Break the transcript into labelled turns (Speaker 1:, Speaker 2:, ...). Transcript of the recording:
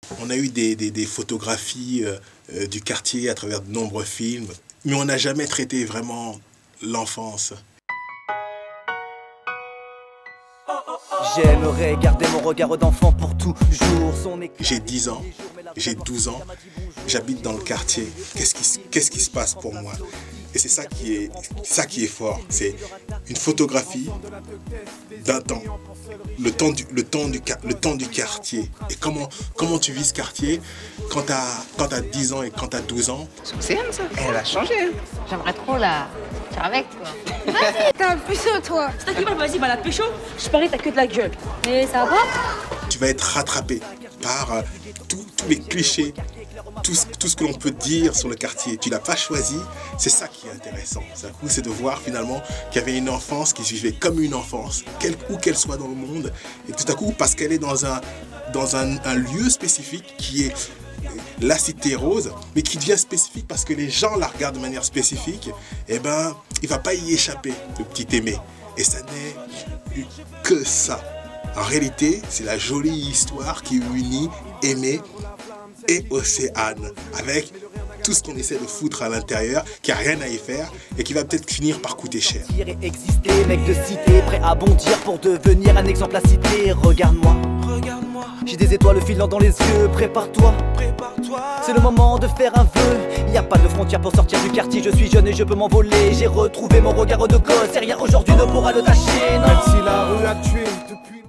Speaker 1: On a eu des photographies du quartier à travers de nombreux films, mais on n'a jamais traité vraiment l'enfance.
Speaker 2: J'aimerais garder mon regard d'enfant pour toujours.
Speaker 1: J'ai 10 ans, j'ai 12 ans, j'habite dans le quartier. Qu'est-ce qui se passe pour moi? Et c'est ça qui est fort. C'est une photographie d'un temps. Le temps du quartier. Et comment tu vis ce quartier quand tu as 10 ans et quand tu as 12 ans?
Speaker 3: C'est elle, ça. Elle va changer.
Speaker 4: J'aimerais trop la faire avec, quoi.
Speaker 5: Vas-y, t'as un puceau, toi.
Speaker 6: C'est toi qui parles, vas-y, va la pécho. Je parie, t'as que de la gueule.
Speaker 4: Mais ça va pas?
Speaker 1: Tu vas être rattrapé par tous les clichés, tout ce que l'on peut dire sur le quartier. Tu l'as pas choisi, c'est ça qui est intéressant. C'est de voir finalement qu'il y avait une enfance qui se vivait comme une enfance, où qu'elle soit dans le monde. Et tout à coup, parce qu'elle est dans un lieu spécifique qui est la cité rose, mais qui devient spécifique parce que les gens la regardent de manière spécifique, eh ben, il va pas y échapper, le petit Aimé. Et ça n'est que ça. En réalité, c'est la jolie histoire qui unit Aimé et Océane, avec tout ce qu'on essaie de foutre à l'intérieur, qui a rien à y faire et qui va peut-être finir par coûter cher.
Speaker 2: Exister, mec de cité, prêt à bondir pour devenir un exemple à citer. Regarde-moi, j'ai des étoiles filant dans les yeux. Prépare-toi, c'est le moment de faire un vœu. Y a pas de frontière pour sortir du quartier. Je suis jeune et je peux m'envoler. J'ai retrouvé mon regard de gosse et rien aujourd'hui ne pourra le tâcher. Non.
Speaker 7: Même si la rue a tué depuis